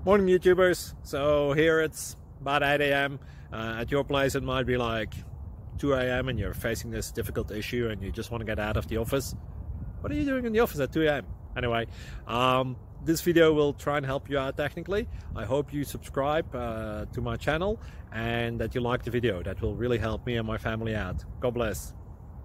Morning YouTubers. So here it's about 8 a.m. At your place it might be like 2 a.m. and you're facing this difficult issue and you just want to get out of the office. What are you doing in the office at 2 a.m.? Anyway, this video will try and help you out technically. I hope you subscribe to my channel and that you like the video. That will really help me and my family out. God bless.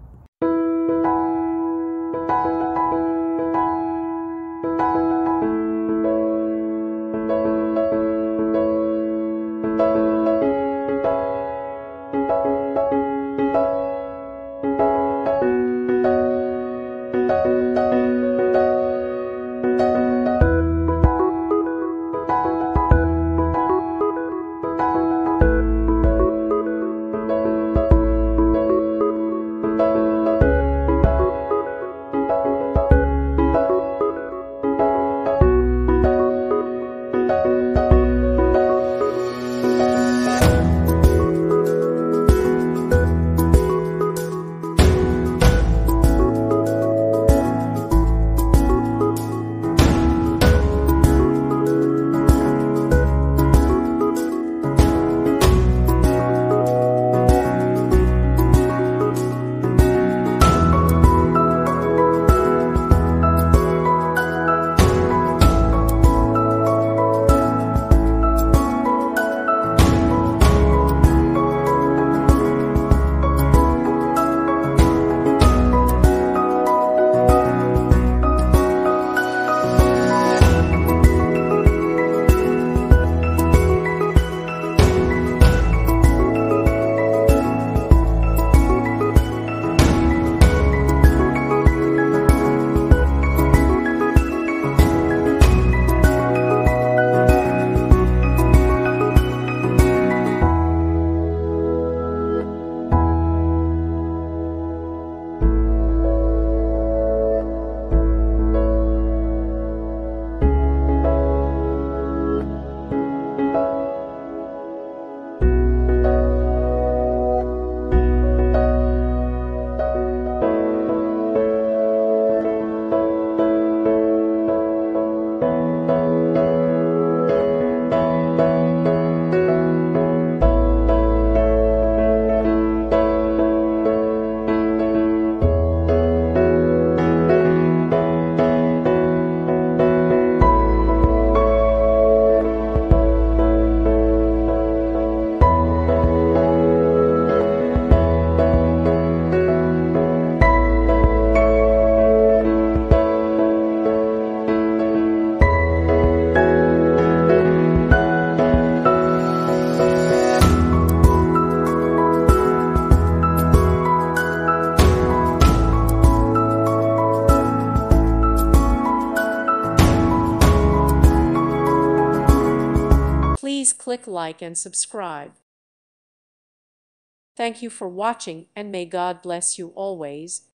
Please click like and subscribe. Thank you for watching, and may God bless you always.